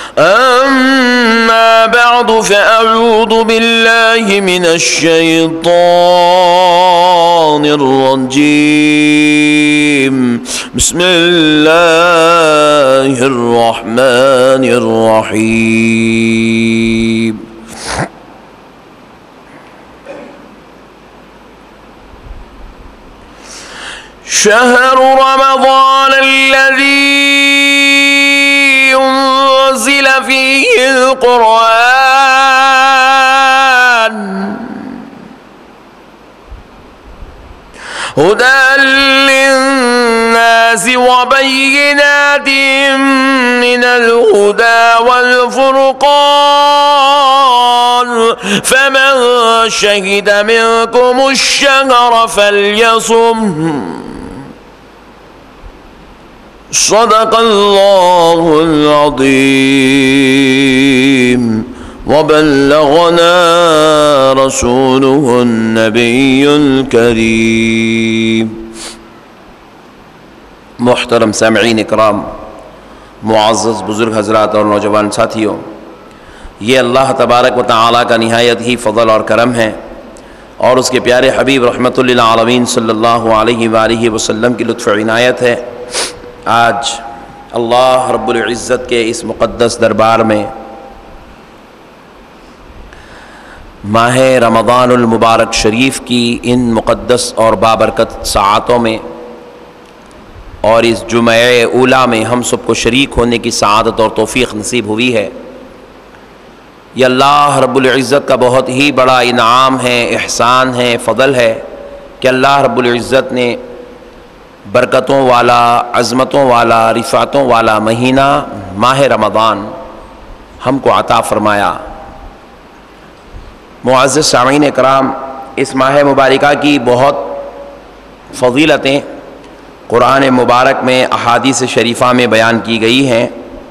أما بعد فأعوذ بالله من الشيطان الرجيم. بسم الله الرحمن الرحيم. شهر رمضان الذي أنزل فيه القرآن هدى للناس وبينات من الهدى والفرقان فمن شهد منكم الشهر فليصم. صدق الله العظيم وبلغنا رسوله النبي الكريم. محترم سامعین اکرام، معزز بزرگ حضرات اور نوجوان ساتھیوں، یہ اللہ تبارک و تعالیٰ کا نہایت ہی فضل اور کرم ہے اور اس کے پیارے حبیب رحمت للعالمین صلی اللہ علیہ وآلہ وسلم کی لطف عنایت ہے۔ آج اللہ رب العزت کے اس مقدس دربار میں ماہ رمضان المبارک شریف کی ان مقدس اور بابرکت ساعتوں میں اور اس جمعہ اولیٰ میں ہم سب کو شریک ہونے کی سعادت اور توفیق نصیب ہوئی ہے۔ یہ اللہ رب العزت کا بہت ہی بڑا انعام ہے، احسان ہے، فضل ہے کہ اللہ رب العزت نے برکتوں والا، عظمتوں والا، رفعتوں والا مہینہ ماہ رمضان ہم کو عطا فرمایا۔ معزز سامعین اکرام، اس ماہ مبارکہ کی بہت فضیلتیں قرآن مبارک میں احادیث شریفہ میں بیان کی گئی ہیں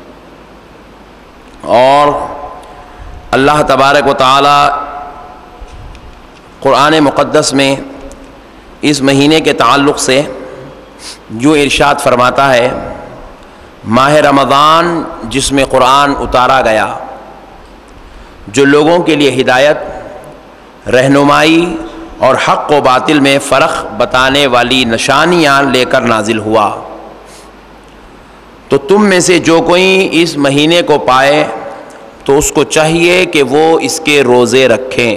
اور اللہ تبارک و تعالی قرآن مقدس میں اس مہینے کے تعلق سے جو ارشاد فرماتا ہے، ماہ رمضان جس میں قرآن اتارا گیا، جو لوگوں کے لیے ہدایت، رہنمائی اور حق و باطل میں فرق بتانے والی نشانیاں لے کر نازل ہوا، تو تم میں سے جو کوئی اس مہینے کو پائے تو اس کو چاہیے کہ وہ اس کے روزے رکھیں۔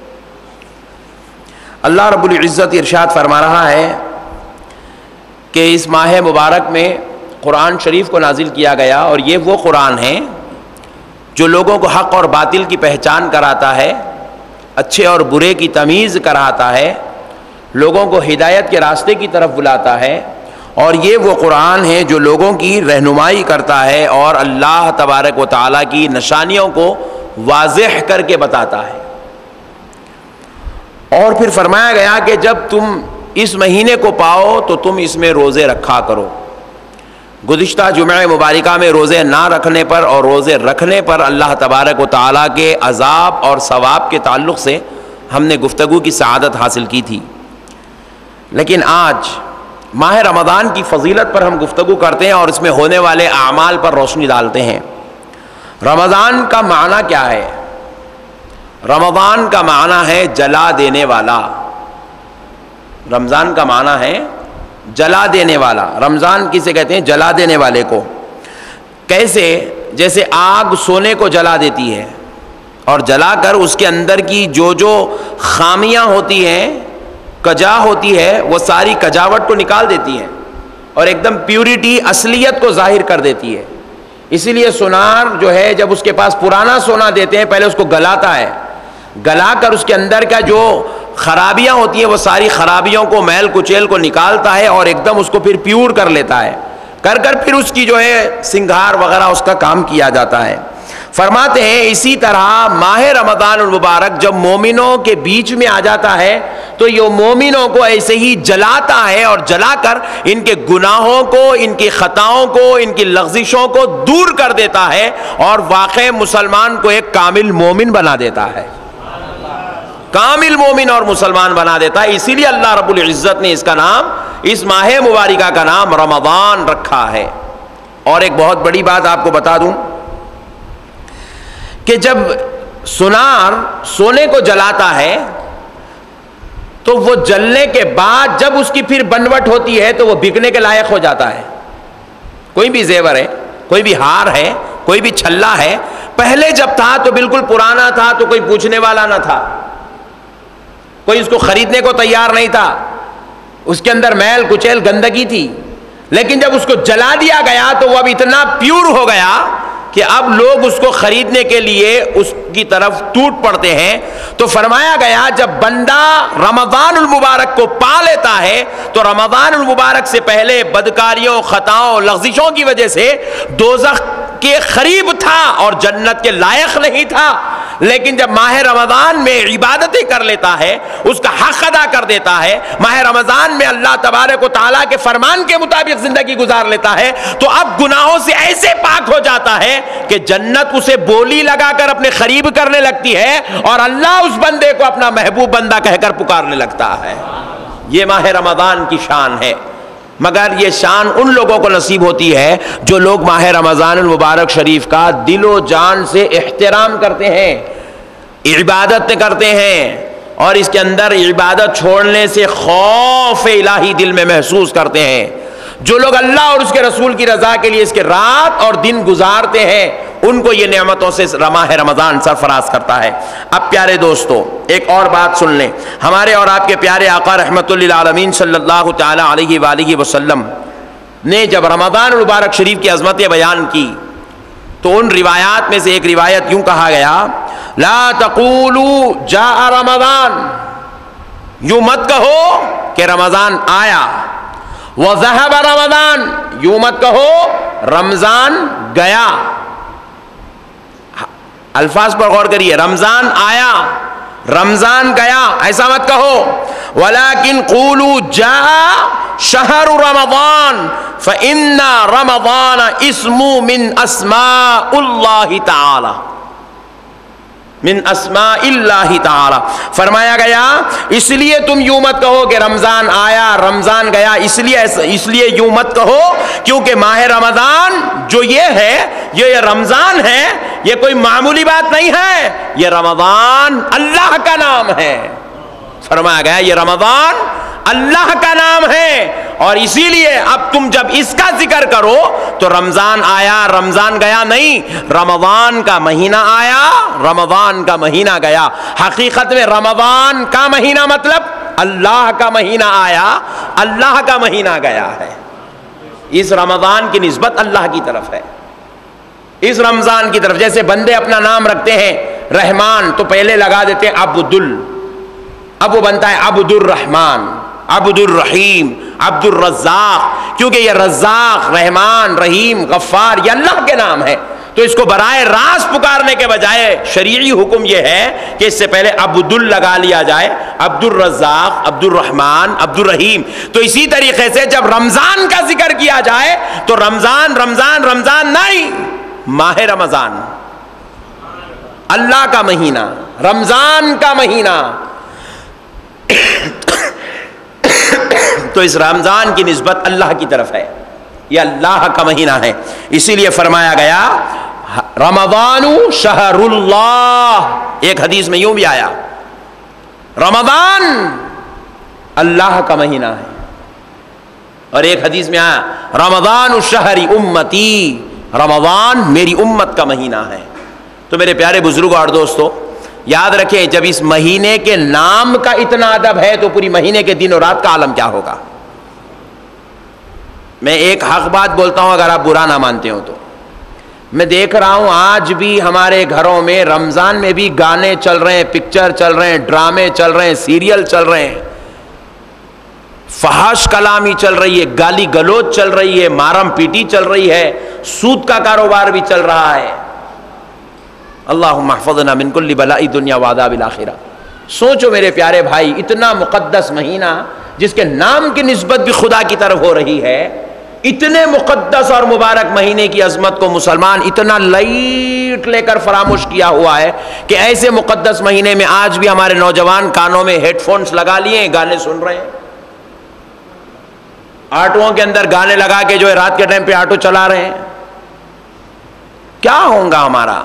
اللہ رب العزت ارشاد فرما رہا ہے کہ اس ماہ مبارک میں قرآن شریف کو نازل کیا گیا اور یہ وہ قرآن ہے جو لوگوں کو حق اور باطل کی پہچان کراتا ہے، اچھے اور برے کی تمیز کراتا ہے، لوگوں کو ہدایت کے راستے کی طرف بلاتا ہے، اور یہ وہ قرآن ہے جو لوگوں کی رہنمائی کرتا ہے اور اللہ تبارک و تعالیٰ کی نشانیوں کو واضح کر کے بتاتا ہے۔ اور پھر فرمایا گیا کہ جب تم اس مہینے کو پاؤ تو تم اس میں روزے رکھا کرو۔ گزشتہ جمعہ مبارکہ میں روزے نہ رکھنے پر اور روزے رکھنے پر اللہ تبارک و تعالیٰ کے عذاب اور ثواب کے تعلق سے ہم نے گفتگو کی سعادت حاصل کی تھی، لیکن آج ماہ رمضان کی فضیلت پر ہم گفتگو کرتے ہیں اور اس میں ہونے والے اعمال پر روشنی ڈالتے ہیں۔ رمضان کا معنی کیا ہے؟ رمضان کا معنی ہے جلا دینے والا۔ رمضان کا معنی ہے جلا دینے والا۔ رمضان کسے کہتے ہیں؟ جلا دینے والے کو۔ کیسے؟ جیسے آگ سونے کو جلا دیتی ہے اور جلا کر اس کے اندر کی جو خامیاں ہوتی ہیں، کجا ہوتی ہے، وہ ساری کجاوٹ کو نکال دیتی ہے اور ایک دم پیورٹی، اصلیت کو ظاہر کر دیتی ہے۔ اسی لیے سونار جو ہے جب اس کے پاس پرانا سونا دیتے ہیں پہلے اس کو گلاتا ہے، گلا کر اس کے اندر کا جو خرابیاں ہوتی ہیں وہ ساری خرابیوں کو، میل کچیل کو نکالتا ہے اور ایک دم اس کو پھر پیور کر لیتا ہے، کر پھر اس کی جو ہے سنگھار وغیرہ اس کا کام کیا جاتا ہے۔ فرماتے ہیں اسی طرح ماہ رمضان المبارک جب مومنوں کے بیچ میں آ جاتا ہے تو یہ مومنوں کو ایسے ہی جلاتا ہے اور جلا کر ان کے گناہوں کو، ان کی خطاؤں کو، ان کی لغزشوں کو دور کر دیتا ہے اور واقع مسلمان کو ایک کامل مومن بنا دیتا ہے، کامل مومن اور مسلمان بنا دیتا ہے۔ اسی لیے اللہ رب العزت نے اس کا نام، اس ماہ مبارکہ کا نام رمضان رکھا ہے۔ اور ایک بہت بڑی بات آپ کو بتا دوں، کہ جب سونار سونے کو جلاتا ہے تو وہ جلنے کے بعد جب اس کی پھر بنوٹ ہوتی ہے تو وہ بکنے کے لائق ہو جاتا ہے. کوئی بھی زیور ہے, کوئی بھی ہار ہے, کوئی بھی چھلا ہے, پہلے جب تھا تو بالکل پرانا تھا, تو کوئی پوچھنے والا نہ تھا, کوئی اس کو خریدنے کو تیار نہیں تھا, اس کے اندر میل کچیل گندگی تھی. لیکن جب اس کو جلا دیا گیا تو وہ اب اتنا پیور ہو گیا کہ اب لوگ اس کو خریدنے کے لیے اس کی طرف ٹوٹ پڑتے ہیں. تو فرمایا گیا جب بندہ رمضان المبارک کو پا لیتا ہے تو رمضان المبارک سے پہلے بدکاریوں, خطاؤں, لغزشوں کی وجہ سے دوزخ کے قریب تھا اور جنت کے لائق نہیں تھا. لیکن جب ماہ رمضان میں عبادتیں کر لیتا ہے, اس کا حق ادا کر دیتا ہے, ماہ رمضان میں اللہ تبارک و تعالیٰ کے فرمان کے مطابق زندگی گزار لیتا ہے, تو اب گناہوں سے ایسے پاک ہو جاتا ہے کہ جنت اسے بولی لگا کر اپنے قریب کرنے لگتی ہے اور اللہ اس بندے کو اپنا محبوب بندہ کہہ کر پکارنے لگتا ہے. یہ ماہ رمضان کی شان ہے. مگر یہ شان ان لوگوں کو نصیب ہوتی ہے جو لوگ ماہ رمضان المبارک شریف کا دل و جان سے احترام کرتے ہیں, عبادت کرتے ہیں, اور اس کے اندر عبادت چھوڑنے سے خوف الہی دل میں محسوس کرتے ہیں. جو لوگ اللہ اور اس کے رسول کی رضا کے لیے اس کے رات اور دن گزارتے ہیں, ان کو یہ نعمتوں سے ماہ رمضان سرفراز کرتا ہے. اب پیارے دوستو, ایک اور بات سن لیں. ہمارے اور آپ کے پیارے آقا رحمت للعالمین صلی اللہ تعالی علیہ وآلہ وسلم نے جب رمضان المبارک شریف کی عظمتیں بیان کی تو ان روایات میں سے ایک روایت یوں کہا گیا, لا تقولوا جاء رمضان, یوں مت کہو کہ رمضان آیا, وذهب رمضان, یوں مت کہو رمضان گیا. الفاظ پر غور کریے, رمضان آیا, رمضان گیا, ایسا مت کہو. ولیکن قولوا جاء شہر رمضان فإن رمضان اسم من اسماء اللہ تعالی, من اسماء اللہ تعالی. فرمایا گیا اس لیے تم یوں مت کہو کہ رمضان آیا رمضان گیا, اس لیے یوں مت کہو کیونکہ ماہ رمضان جو یہ ہے, یہ رمضان ہے, یہ کوئی معمولی بات نہیں ہے, یہ رمضان اللہ کا نام ہے. فرمایا گیا یہ رمضان اللہ کا نام ہے, اور اسی لیے اب تم جب اس کا ذکر کرو تو رمضان آیا رمضان گیا نہیں, رمضان کا مہینہ آیا رمضان کا مہینہ گیا. حقیقت میں رمضان کا مہینہ مطلب اللہ کا مہینہ آیا اللہ کا مہینہ گیا ہے. اس رمضان کی نسبت اللہ کی طرف ہے, اس رمضان کی طرف. جیسے بندے اپنا نام رکھتے ہیں رحمان تو پہلے لگا دیتے ہیں اب وہ بنتا ہے عبد الرحمن, عبد الرحیم, عبد الرزاق, کیونکہ یہ رزاق, رحمان, رحیم, غفار یہ اللہ کے نام ہے. تو اس کو براہ راست پکارنے کے بجائے شریعی حکم یہ ہے کہ اس سے پہلے عبد لگا لیا جائے, عبد الرزاق, عبد الرحمن, عبد الرحیم. تو اسی طریقے سے جب رمضان کا ذکر کیا جائے تو رمضان رمضان رمضان نہیں, ماہ رمضان, اللہ کا مہینہ, رمضان کا مہینہ. تو اس رمضان کی نسبت اللہ کی طرف ہے, یہ اللہ کا مہینہ ہے. اسی لیے فرمایا گیا رمضان شہر اللہ. ایک حدیث میں یوں بھی آیا رمضان اللہ کا مہینہ ہے, اور ایک حدیث میں آیا رمضان شہر امتی, رمضان میری امت کا مہینہ ہے. تو میرے پیارے بزرگوں اور دوستو, یاد رکھیں جب اس مہینے کے نام کا اتنا ادب ہے تو پوری مہینے کے دن اور رات کا عالم کیا ہوگا. میں ایک حق بات بولتا ہوں, اگر آپ برا نہ مانتے ہو تو. میں دیکھ رہا ہوں آج بھی ہمارے گھروں میں رمضان میں بھی گانے چل رہے ہیں, پکچر چل رہے ہیں, ڈرامے چل رہے ہیں, سیریل چل رہے ہیں, فحش کلامی چل رہی ہے, گالی گلوچ چل رہی ہے, مارم پیٹی چل رہی ہے, سود کا کاروبار بھی چل رہا ہے. اللہم احفظنا من کل بلاء دنیا وعذاب الآخرہ. سوچو میرے پیارے بھائی, اتنا مقدس مہینہ جس کے نام کی نسبت بھی خدا کی طرف ہو رہی ہے, اتنے مقدس اور مبارک مہینے کی عظمت کو مسلمان اتنا لائٹ لے کر فراموش کیا ہوا ہے کہ ایسے مقدس مہینے میں آج بھی ہمارے نوجوان کانوں میں ہیڈ فونز لگا لیے ہیں, گانے سن رہے ہیں, آٹوؤں کے اندر گانے لگا کے جو ہے رات کے ٹائم پہ آٹو چلا رہے ہیں. کیا ہوگا ہمارا؟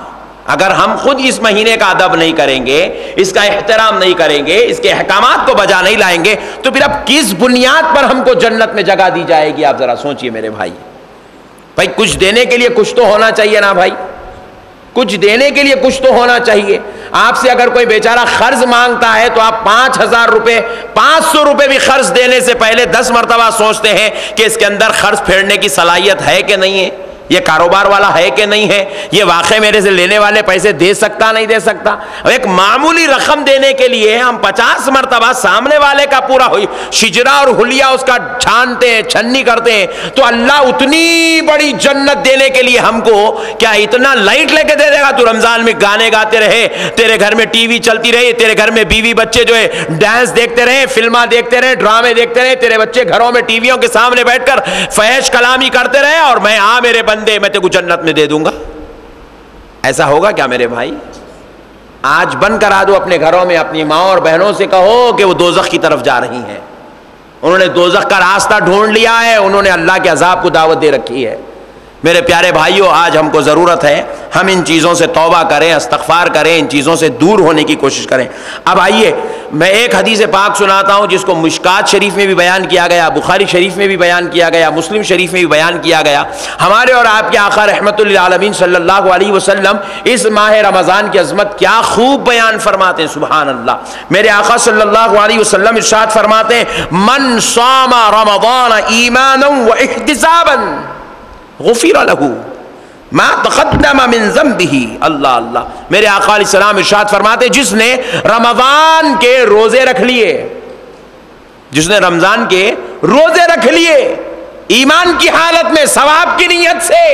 اگر ہم خود اس مہینے کا ادب نہیں کریں گے، اس کا احترام نہیں کریں گے، اس کے احکامات کو بجا نہیں لائیں گے، تو پھر اب کس بنیاد پر ہم کو جنت میں جگہ دی جائے گی؟ آپ ذرا سوچئے میرے بھائی. بھائی کچھ دینے کے لیے کچھ تو ہونا چاہیے نا بھائی، کچھ دینے کے لیے کچھ تو ہونا چاہیے. آپ سے اگر کوئی بیچارہ قرض مانگتا ہے تو آپ 5,000 روپے 500 روپے بھی قرض دینے سے پہلے 10 مرتبہ سوچتے ہیں کہ اس کے اندر قرض پھیرنے کی صلاحیت ہے کہ نہیں ہے، یہ کاروبار والا ہے کہ نہیں ہے، یہ واقعی میرے سے لینے والے پیسے دے سکتا نہیں دے سکتا. ایک معمولی رقم دینے کے لیے ہم 50 مرتبہ سامنے والے کا پورا ہوئی شجرا اور حلیہ اس کا چھانتے ہیں، چھنی کرتے ہیں. تو اللہ اتنی بڑی جنت دینے کے لیے ہم کو کیا اتنا لائٹ لے کے دے دے گا؟ تو رمضان میں گانے گاتے رہے، تیرے گھر میں ٹی وی چلتی رہی، تیرے گھر میں بیوی بچے جو ہے ڈانس دیکھتے رہے، فلمیں دیکھتے رہے، ڈرامے دیکھتے رہے، تیرے بچے گھروں میں ٹی ویوں کے سامنے بیٹھ کر فحش کلامی کرتے رہے، اور میں میرے بندے میں تجھے جنت میں دے دوں گا. ایسا ہوگا کیا میرے بھائی؟ آج بند کرا دو اپنے گھروں میں، اپنی ماں اور بہنوں سے کہو کہ وہ دوزخ کی طرف جا رہی ہیں، انہوں نے دوزخ کا راستہ ڈھونڈ لیا ہے، انہوں نے اللہ کے عذاب کو دعوت دے رکھی ہے. میرے پیارے بھائیوں، آج ہم کو ضرورت ہے ہم ان چیزوں سے توبہ کریں، استغفار کریں، ان چیزوں سے دور ہونے کی کوشش کریں. اب آئیے میں ایک حدیث پاک سناتا ہوں جس کو مشکات شریف میں بھی بیان کیا گیا، بخاری شریف میں بھی بیان کیا گیا، مسلم شریف میں بھی بیان کیا گیا. ہمارے اور آپ کے آقا رحمت للعالمین صلی اللہ علیہ وسلم اس ماہ رمضان کی عظمت کیا خوب بیان فرماتے ہیں. سبحان اللہ. میرے آقا صلی اللہ علیہ وسلم ارشاد فرماتے ہیں من صام رمضان ایمانا واحتسابا غفر له ما تقدم من ذنبه. اللہ اللہ. میرے آقا علیہ السلام ارشاد فرماتے جس نے رمضان کے روزے رکھ لیے، جس نے رمضان کے روزے رکھ لیے ایمان کی حالت میں، ثواب کی نیت سے،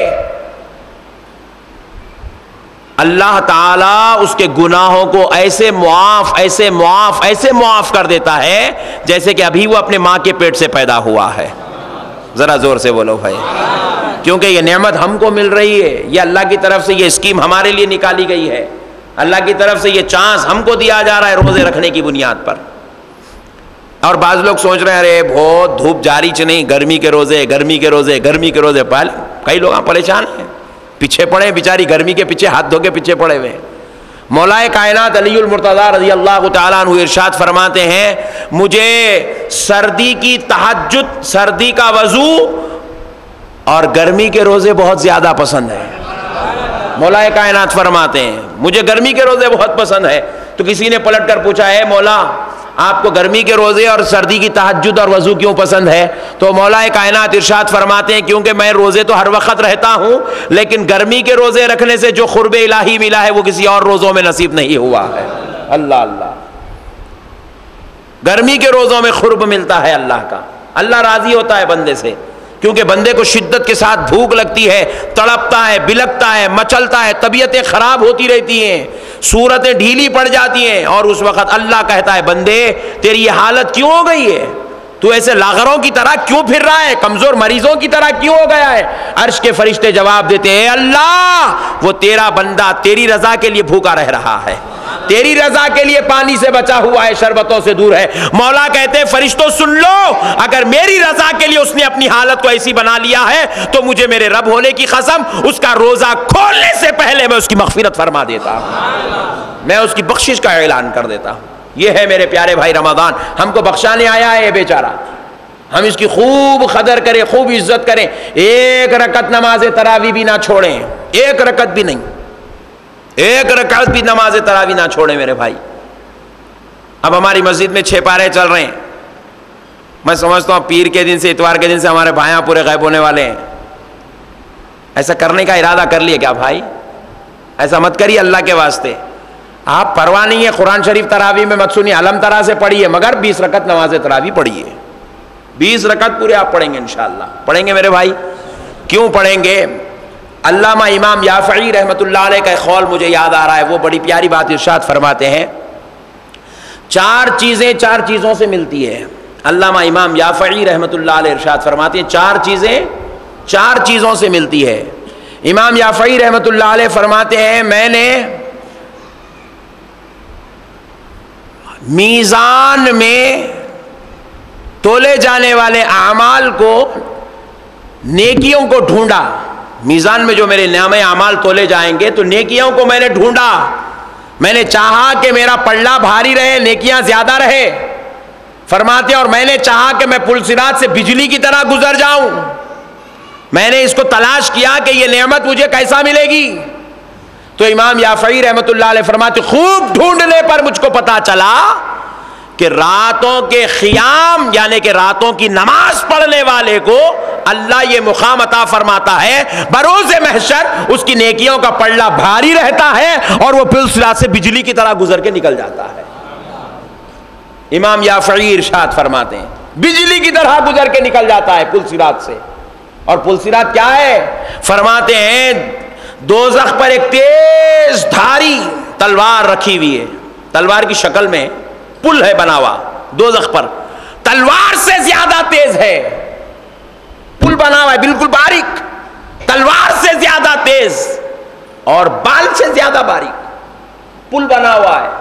اللہ تعالیٰ اس کے گناہوں کو ایسے معاف ایسے معاف ایسے معاف کر دیتا ہے جیسے کہ ابھی وہ اپنے ماں کے پیٹ سے پیدا ہوا ہے. ذرا زور سے بولو بھائی. کیونکہ یہ نعمت ہم کو مل رہی ہے، یہ اللہ کی طرف سے یہ اسکیم ہمارے لیے نکالی گئی ہے، اللہ کی طرف سے یہ چانس ہم کو دیا جا رہا ہے روزے رکھنے کی بنیاد پر. اور بعض لوگ سوچ رہے ہیں ارے بہت دھوپ جاری چ نہیں، گرمی کے روزے گرمی کے روزے گرمی کے روزے. کئی لوگ پریشان ہیں، پیچھے پڑے بیچاری، گرمی کے پیچھے ہاتھ دھو کے پیچھے پڑے ہوئے. مولا کائنات علی المرتضیٰ رضی اللہ تعالیٰ عنہ ارشاد فرماتے ہیں مجھے سردی کی تہجد، سردی کا وضو اور گرمی کے روزے بہت زیادہ پسند ہیں. مولا کائنات فرماتے ہیں مجھے گرمی کے روزے بہت پسند ہے. تو کسی نے پلٹ کر پوچھا ہے مولا آپ کو گرمی کے روزے اور سردی کی تہجد اور وضو کیوں پسند ہے؟ تو مولا کائنات ارشاد فرماتے ہیں کیونکہ میں روزے تو ہر وقت رہتا ہوں، لیکن گرمی کے روزے رکھنے سے جو قرب الہی ملا ہے وہ کسی اور روزوں میں نصیب نہیں ہوا ہے. اللہ اللہ. گرمی کے روزوں میں قرب ملتا ہے اللہ کا، اللہ راضی ہوتا ہے بندے سے، کیونکہ بندے کو شدت کے ساتھ بھوک لگتی ہے، تڑپتا ہے، بلکتا ہے، مچلتا ہے، طبیعتیں خراب ہوتی رہتی ہیں، صورتیں ڈھیلی پڑ جاتی ہیں، اور اس وقت اللہ کہتا ہے بندے تیری یہ حالت کیوں ہو گئی ہے؟ تو ایسے لاغروں کی طرح کیوں پھر رہا ہے؟ کمزور مریضوں کی طرح کیوں ہو گیا ہے؟ عرش کے فرشتے جواب دیتے ہیں اے اللہ وہ تیرا بندہ تیری رضا کے لیے بھوکا رہ رہا ہے، تیری رضا کے لیے پانی سے بچا ہوا ہے، شربتوں سے دور ہے. مولا کہتے ہیں فرشتوں سن لو، اگر میری رضا کے لیے اس نے اپنی حالت کو ایسی بنا لیا ہے تو مجھے میرے رب ہونے کی قسم اس کا روزہ کھولنے سے پہلے میں اس کی مغفرت فرما دیتا ہوں، میں اس کی بخشش کا اعلان کر دیتا ہوں. یہ ہے میرے پیارے بھائی رمضان، ہم کو بخشانے آیا ہے یہ بیچارہ، ہم اس کی خوب قدر کریں، خوب عزت کریں. ایک رکعت نماز تراویح بھی نہ چھوڑیں، ایک رکعت بھی نہیں، ایک رکعت بھی نماز تراویح نہ چھوڑیں میرے بھائی. اب ہماری مسجد میں 6 پارے چل رہے ہیں، میں سمجھتا ہوں پیر کے دن سے اتوار کے دن سے ہمارے بھائیاں پورے غائب ہونے والے ہیں. ایسا کرنے کا ارادہ کر لیے کیا بھائی؟ ایسا مت کریے اللہ کے واسطے. آپ پرواہ نہیں ہے، قرآن شریف تراویح میں مت سنیے، علم طرح سے پڑھیے، مگر 20 رکعت نماز تراویح پڑھیے. 20 رکعت پورے آپ پڑھیں گے انشاءاللہ. پڑھیں گے میرے بھائی؟ کیوں پڑھیں گے؟ علامہ امام یافعی رحمۃ اللہ علیہ کا ایک قول مجھے یاد آ رہا ہے، وہ بڑی پیاری بات ارشاد فرماتے ہیں 4 چیزیں 4 چیزوں سے ملتی ہے. علامہ امام یافعی رحمۃ اللہ علیہ ارشاد فرماتے ہیں 4 چیزیں 4 چیزوں سے ملتی ہے. امام یافعی رحمۃ اللہ علیہ فرماتے ہیں میں نے میزان میں تولے جانے والے اعمال کو، نیکیوں کو ڈھونڈا، میزان میں جو میرے نامے اعمال تولے جائیں گے تو نیکیوں کو میں نے ڈھونڈا، میں نے چاہا کہ میرا پلڑا بھاری رہے، نیکیاں زیادہ رہے. فرماتے اور میں نے چاہا کہ میں پل صراط سے بجلی کی طرح گزر جاؤں. میں نے اس کو تلاش کیا کہ یہ نعمت مجھے کیسا ملے گی. تو امام یافعی رحمۃ اللہ علیہ فرماتے خوب ڈھونڈنے پر مجھ کو پتا چلا کہ راتوں کے قیام یعنی کہ راتوں کی نماز پڑھنے والے کو اللہ یہ مقام عطا فرماتا ہے، بروز محشر اس کی نیکیوں کا پلڑا بھاری رہتا ہے اور وہ پل صراط سے بجلی کی طرح گزر کے نکل جاتا ہے. امام یافعی ارشاد فرماتے ہیں بجلی کی طرح گزر کے نکل جاتا ہے پل صراط سے. اور پل صراط کیا ہے؟ فرماتے ہیں دوزخ پر ایک تیز دھاری تلوار رکھی ہوئی ہے، تلوار کی شکل میں پل ہے بنا ہوا دوزخ پر، تلوار سے زیادہ تیز ہے. پل بنا ہوا ہے بالکل باریک، تلوار سے زیادہ تیز اور بال سے زیادہ باریک پل بنا ہوا ہے.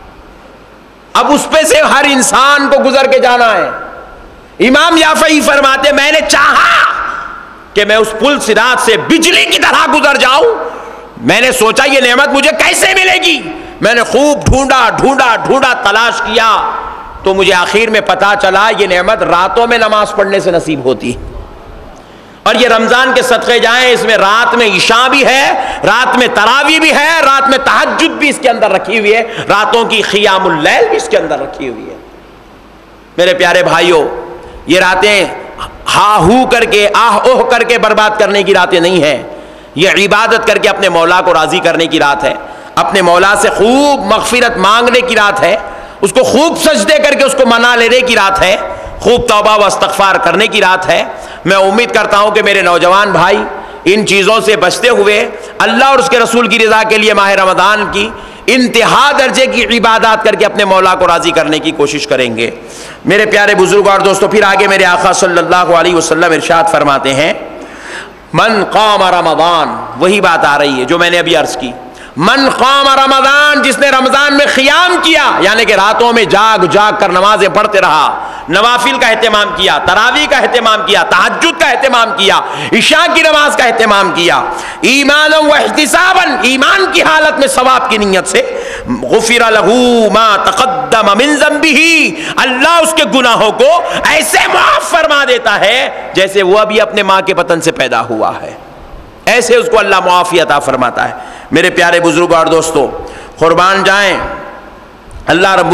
اب اس پہ سے ہر انسان کو گزر کے جانا ہے. امام یافعی فرماتے میں نے چاہا کہ میں اس پل صراط سے بجلی کی طرح گزر جاؤں. میں نے سوچا یہ نعمت مجھے کیسے ملے گی. میں نے خوب ڈھونڈا تلاش کیا تو مجھے آخر میں پتا چلا یہ نعمت راتوں میں نماز پڑھنے سے نصیب ہوتی. اور یہ رمضان کے صدقے جائیں، اس میں رات میں عشاء بھی ہے، رات میں تراویح بھی ہے، رات میں تہجد بھی اس کے اندر رکھی ہوئی ہے، راتوں کی قیام اللیل بھی اس کے اندر رکھی ہوئی ہے. میرے پیارے بھائیوں، یہ راتیں ہا ہو کر کے آہ اوہ کر کے برباد کرنے کی راتیں نہیں ہیں. یہ عبادت کر کے اپنے مولا کو راضی کرنے کی رات ہے، اپنے مولا سے خوب مغفرت مانگنے کی رات ہے، اس کو خوب سجدے کر کے اس کو منا لینے کی رات ہے، خوب توبہ و استغفار کرنے کی رات ہے. میں امید کرتا ہوں کہ میرے نوجوان بھائی ان چیزوں سے بچتے ہوئے اللہ اور اس کے رسول کی رضا کے لیے ماہ رمضان کی انتہا درجے کی عبادات کر کے اپنے مولا کو راضی کرنے کی کوشش کریں گے. میرے پیارے بزرگوں اور دوستوں، پھر آگے میرے آقا صلی اللہ علیہ وسلم ارشاد فرماتے ہیں من قام رمضان، وہی بات آ رہی ہے جو میں نے ابھی عرض کی، من قام رمضان، جس نے رمضان میں قیام کیا یعنی کہ راتوں میں جاگ کر نمازیں پڑھتے رہا، نوافل کا اہتمام کیا، تراویح کا اہتمام کیا، تہجد کا اہتمام کیا، عشاء کی نماز کا اہتمام کیا، ایمانا و احتسابا، ایمان کی حالت میں ثواب کی نیت سے، غفر لہ ما تقدم من ذنبہ، اللہ اس کے گناہوں کو ایسے معاف فرما دیتا ہے جیسے وہ ابھی اپنے ماں کے بطن سے پیدا ہوا ہے، ایسے اس کو اللہ معافی عطا فرماتا ہے. میرے پیارے بزرگوں اور دوستوں، قربان جائیں اللہ رب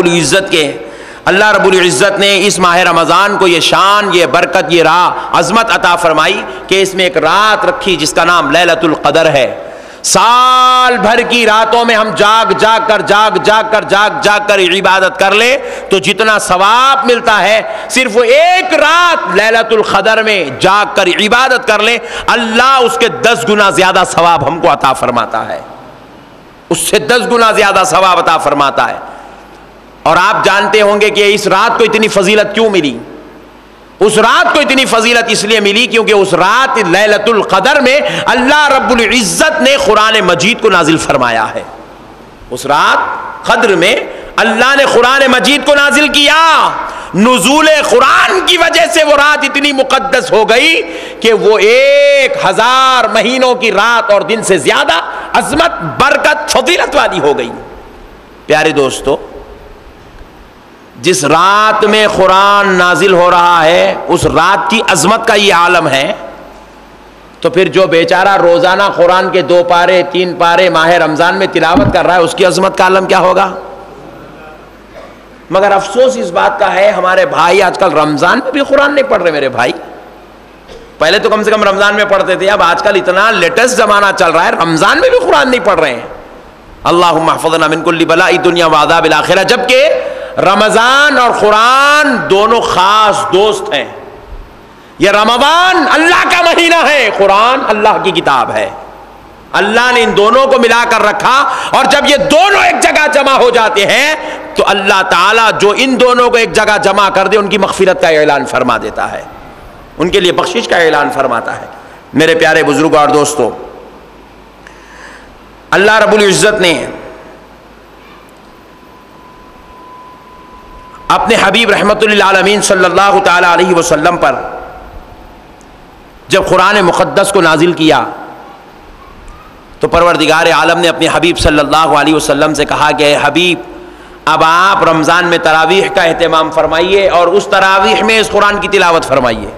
العزت نے اس ماہ رمضان کو یہ شان، یہ برکت، یہ عظمت عطا فرمائی کہ اس میں ایک رات رکھی جس کا نام لیلۃ القدر ہے. سال بھر کی راتوں میں ہم جاگ کر عبادت کر لیں تو جتنا ثواب ملتا ہے صرف وہ ایک رات لیلۃ القدر میں جاگ کر عبادت کر لیں، اللہ اس کے 10 گنا زیادہ ثواب ہم کو عطا فرماتا ہے، اس سے 10 گنا زیادہ ثواب عطا فرماتا ہے. اور آپ جانتے ہوں گے کہ اس رات کو اتنی فضیلت کیوں ملی. اس رات کو اتنی فضیلت اس لیے ملی کیونکہ اس رات لیلۃ القدر میں اللہ رب العزت نے قرآن مجید کو نازل فرمایا ہے. اس رات قدر میں اللہ نے قرآن مجید کو نازل کیا. نزول قرآن کی وجہ سے وہ رات اتنی مقدس ہو گئی کہ وہ 1000 مہینوں کی رات اور دن سے زیادہ عظمت، برکت، فضیلت والی ہو گئی. پیارے دوستو، جس رات میں قرآن نازل ہو رہا ہے اس رات کی عظمت کا یہ عالم ہے، تو پھر جو بیچارہ روزانہ قرآن کے 2 پارے 3 پارے ماہ رمضان میں تلاوت کر رہا ہے اس کی عظمت کا عالم کیا ہوگا. مگر افسوس اس بات کا ہے ہمارے بھائی آج کل رمضان میں بھی قرآن نہیں پڑھ رہے. میرے بھائی پہلے تو کم سے کم رمضان میں پڑھتے تھے، اب آج کل اتنا لیٹسٹ زمانہ چل رہا ہے رمضان میں بھی قرآن نہیں پڑھ رہے ہیں. اللہم احفظنا من کل بلاء الدنیا وعذاب الآخرہ. جبکہ رمضان اور قرآن دونوں خاص دوست ہیں. یہ رمضان اللہ کا مہینہ ہے، قرآن اللہ کی کتاب ہے. اللہ نے ان دونوں کو ملا کر رکھا، اور جب یہ دونوں ایک جگہ جمع ہو جاتے ہیں تو اللہ تعالیٰ جو ان دونوں کو ایک جگہ جمع کر دے ان کی مغفرت کا اعلان فرما دیتا ہے، ان کے لیے بخشش کا اعلان فرماتا ہے. میرے پیارے بزرگوں اور دوستوں، اللہ رب العزت نے اپنے حبیب رحمت للعالمین صلی اللہ تعالی علیہ وسلم پر جب قرآن مقدس کو نازل کیا تو پروردگار عالم نے اپنے حبیب صلی اللہ علیہ وسلم سے کہا کہ اے حبیب، اب آپ رمضان میں تراویح کا اہتمام فرمائیے اور اس تراویح میں اس قرآن کی تلاوت فرمائیے۔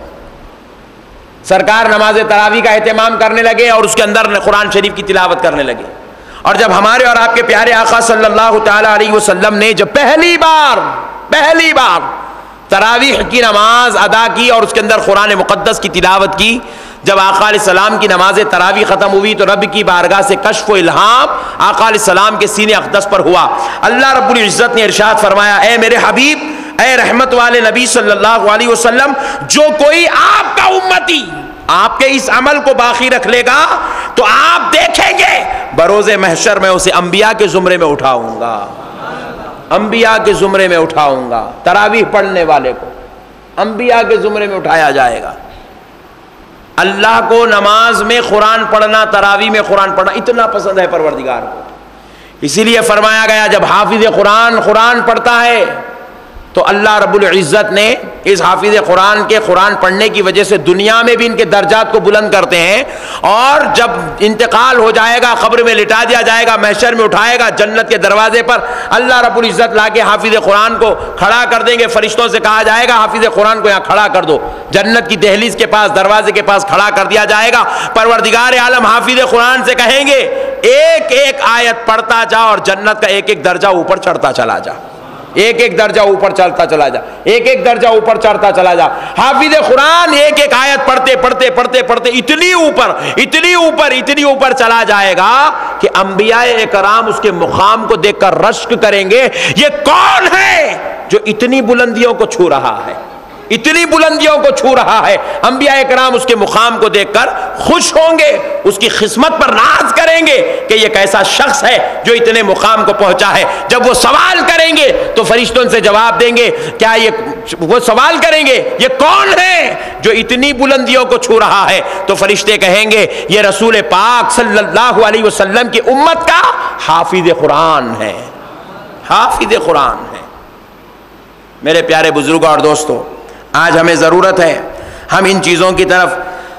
سرکار نماز تراویح کا اہتمام کرنے لگے اور اس کے اندر قرآن شریف کی تلاوت کرنے لگے۔ اور جب ہمارے اور آپ کے پیارے آقا صلی اللہ تعالی علیہ وسلم نے جب پہلی بار تراویح کی نماز ادا کی اور اس کے اندر قرآن مقدس کی تلاوت کی، جب آقا علیہ السلام کی نماز تراویح ختم ہوئی تو رب کی بارگاہ سے کشف و الہام آقا علیہ السلام کے سینے اقدس پر ہوا۔ اللہ رب العزت نے ارشاد فرمایا، اے میرے حبیب، اے رحمت والے نبی صلی اللہ علیہ وسلم، جو کوئی آپ کا امتی آپ کے اس عمل کو باقی رکھ لے گا تو آپ دیکھیں گے بروز محشر میں اسے انبیاء کے زمرے میں اٹھاؤں گا، انبیاء کے زمرے میں اٹھاؤں گا۔ تراویح پڑھنے والے کو انبیاء کے زمرے میں اٹھایا جائے گا۔ اللہ کو نماز میں قرآن پڑھنا، تراویح میں قرآن پڑھنا اتنا پسند ہے پروردگار کو، اسی لیے فرمایا گیا جب حافظ قرآن پڑھتا ہے تو اللہ رب العزت نے اس حافظ قرآن کے قرآن پڑھنے کی وجہ سے دنیا میں بھی ان کے درجات کو بلند کرتے ہیں، اور جب انتقال ہو جائے گا قبر میں لٹا دیا جائے گا، محشر میں اٹھائے گا، جنت کے دروازے پر اللہ رب العزت لا کے حافظ قرآن کو کھڑا کر دیں گے۔ فرشتوں سے کہا جائے گا حافظ قرآن کو یہاں کھڑا کر دو، جنت کی دہلیز کے پاس، دروازے کے پاس کھڑا کر دیا جائے گا۔ پروردگار عالم حافظ قرآن سے کہیں گے ایک ایک آیت پڑھتا جا اور جنت کا ایک ایک درجہ اوپر چڑھتا چلا جا، ایک ایک درجہ اوپر چڑھتا چلا جا، ایک ایک درجہ اوپر چڑھتا چلا جا۔ حافظ قرآن ایک ایک آیت پڑھتے اتنی اوپر چلا جائے گا کہ انبیاء اکرام اس کے مقام کو دیکھ کر رشک کریں گے، یہ کون ہے جو اتنی بلندیوں کو چھو رہا ہے، اتنی بلندیوں کو چھو رہا ہے۔ انبیاء اکرام اس کے مقام کو دیکھ کر خوش ہوں گے، اس کی خدمت پر ناز کریں گے کہ یہ کیسا شخص ہے جو اتنے مقام کو پہنچا ہے۔ جب وہ سوال کریں گے تو فرشتوں سے جواب دیں گے، کیا وہ سوال کریں گے یہ کون ہے جو اتنی بلندیوں کو چھو رہا ہے؟ تو فرشتے کہیں گے یہ رسول پاک صلی اللہ علیہ وسلم کی امت کا حافظ قرآن ہے، حافظ قرآن ہے۔ میرے پیارے بزرگوں اور دوستو، آج ہمیں ضرورت ہے ہم ان چیزوں کی طرف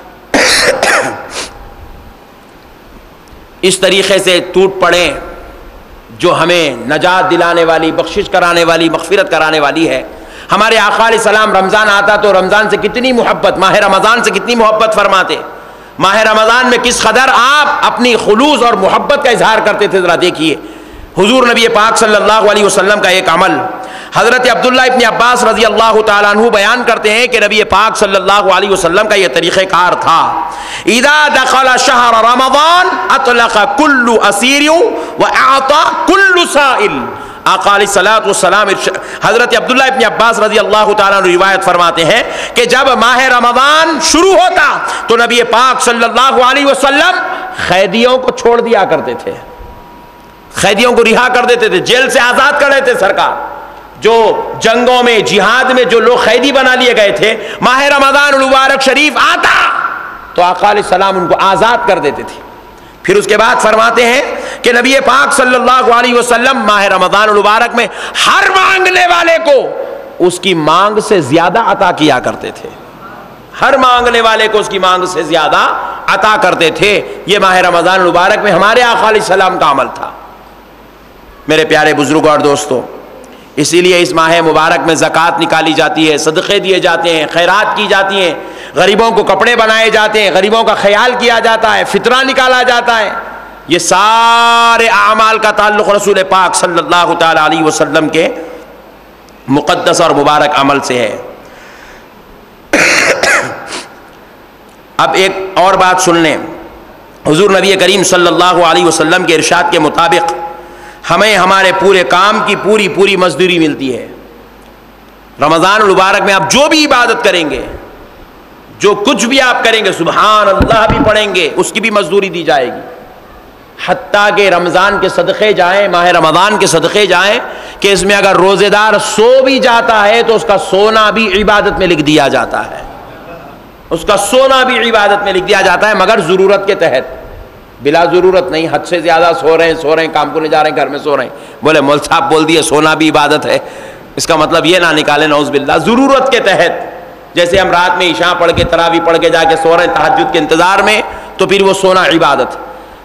اس طریقے سے ٹوٹ پڑیں جو ہمیں نجات دلانے والی، بخشش کرانے والی، مغفرت کرانے والی ہے۔ ہمارے آقا علیہ السلام رمضان آتا تو رمضان سے کتنی محبت، ماہ رمضان سے کتنی محبت فرماتے، ماہ رمضان میں کس قدر آپ اپنی خلوص اور محبت کا اظہار کرتے تھے، ذرا دیکھیے۔ حضور نبی پاک صلی اللہ علیہ وسلم کا ایک عمل حضرت عبداللہ ابن عباس رضی اللہ تعالیٰ عنہ بیان کرتے ہیں کہ نبی پاک صلی اللہ علیہ وسلم کا یہ طریقہ کار تھا، اذا دخل شہر رمضان اطلق کل اسیر واعطى کل سائل۔ آقا علیہ الصلوۃ والسلام حضرت عبداللہ ابن عباس رضی اللہ تعالیٰ عنہ روایت فرماتے ہیں کہ جب ماہ رمضان شروع ہوتا تو نبی پاک صلی اللہ علیہ وسلم قیدیوں کو چھوڑ دیا کرتے تھے، قیدیوں کو رہا کر دیتے تھے، جیل سے آزاد کر دیتے سرکار۔ جو جنگوں میں، جہاد میں جو لوگ قیدی بنا لیے گئے تھے، ماہ رمضان المبارک شریف آتا تو آقا علیہ السلام ان کو آزاد کر دیتے تھے۔ پھر اس کے بعد فرماتے ہیں کہ نبی پاک صلی اللہ علیہ وسلم ماہ رمضان المبارک میں ہر مانگنے والے کو اس کی مانگ سے زیادہ عطا کیا کرتے تھے، ہر مانگنے والے کو اس کی مانگ سے زیادہ عطا کرتے تھے۔ یہ ماہ رمضان المبارک میں ہمارے آقا علیہ السلام کا عمل تھا۔ میرے پیارے بزرگوں اور دوستوں، اسی لیے اس ماہ مبارک میں زکوٰۃ نکالی جاتی ہے، صدقے دیے جاتے ہیں، خیرات کی جاتی ہیں، غریبوں کو کپڑے بنائے جاتے ہیں، غریبوں کا خیال کیا جاتا ہے، فطرہ نکالا جاتا ہے۔ یہ سارے اعمال کا تعلق رسول پاک صلی اللہ تعالی علیہ وسلم کے مقدس اور مبارک عمل سے ہے۔ اب ایک اور بات سن لیں، حضور نبی کریم صلی اللہ علیہ وسلم کے ارشاد کے مطابق ہمیں ہمارے پورے کام کی پوری مزدوری ملتی ہے۔ رمضان المبارک میں آپ جو بھی عبادت کریں گے، جو کچھ بھی آپ کریں گے، سبحان اللہ بھی پڑھیں گے، اس کی بھی مزدوری دی جائے گی۔ حتیٰ کہ رمضان کے صدقے جائیں، ماہ رمضان کے صدقے جائیں کہ اس میں اگر روزے دار سو بھی جاتا ہے تو اس کا سونا بھی عبادت میں لکھ دیا جاتا ہے، اس کا سونا بھی عبادت میں لکھ دیا جاتا ہے، مگر ضرورت کے تحت، بلا ضرورت نہیں۔ حد سے زیادہ سو رہے ہیں، کام کو نہیں جا رہے ہیں، گھر میں سو رہے ہیں، بولے مول صاحب بول دیے سونا بھی عبادت ہے، اس کا مطلب یہ نہ نکالے نعوذ باللہ۔ ضرورت کے تحت، جیسے ہم رات میں عشاء پڑھ کے تراویح پڑھ کے جا کے سو رہے ہیں تہجد کے انتظار میں، تو پھر وہ سونا عبادت۔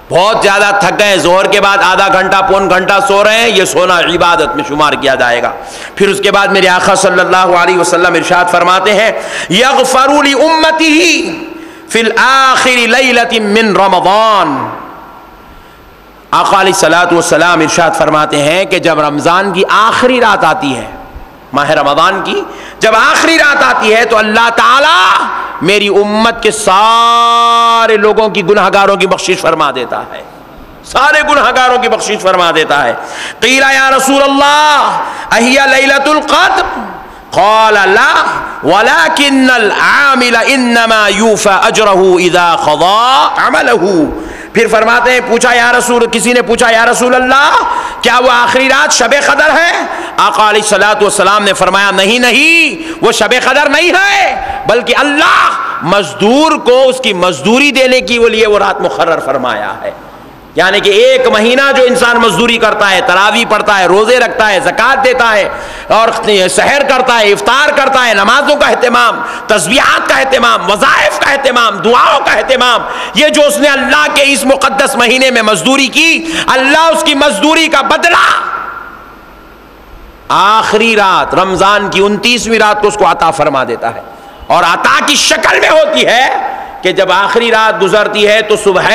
بہت زیادہ تھک گئے، ظہر کے بعد آدھا گھنٹہ پون گھنٹہ سو رہے ہیں، یہ سونا عبادت میں شمار کیا جائے گا۔ پھر اس کے بعد میرے آقا صلی اللہ علیہ وسلم ارشاد فرماتے ہیں یغفر لامتہ فی الآخر لیلۃ من رمضان۔ آقا علیہ الصلوۃ والسلام ارشاد فرماتے ہیں کہ جب رمضان کی آخری رات آتی ہے، ماہ رمضان کی جب آخری رات آتی ہے، تو اللہ تعالی میری امت کے سارے لوگوں کی گناہگاروں کی بخشش فرما دیتا ہے، سارے گناہگاروں کی بخشش فرما دیتا ہے۔ قیل یا رسول اللہ اہی لیلۃ القدر؟ قال لا ولكن العامل انما يوفى اجره اذا قضى عمله۔ پھر فرماتے ہیں پوچھا یا رسول، کسی نے پوچھا یا رسول اللہ کیا وہ آخری رات شب قدر ہے؟ آقا علیہ الصلوۃ والسلام نے فرمایا نہیں نہیں، وہ شب قدر نہیں ہے، بلکہ اللہ مزدور کو اس کی مزدوری دینے کی لیے وہ رات مقرر فرمایا ہے۔ یعنی کہ ایک مہینہ جو انسان مزدوری کرتا ہے، تراویح پڑھتا ہے، روزے رکھتا ہے، زکوٰۃ دیتا ہے اور سحر کرتا ہے، افطار کرتا ہے، نمازوں کا اہتمام، تسبیحات کا اہتمام، وظائف کا اہتمام، دعاؤں کا اہتمام، یہ جو اس نے اللہ کے اس مقدس مہینے میں مزدوری کی، اللہ اس کی مزدوری کا بدلہ آخری رات رمضان کی 29ویں رات کو اس کو عطا فرما دیتا ہے، اور عطا کی شکل میں ہوتی ہے کہ جب آخری رات گزرتی ہے تو صبح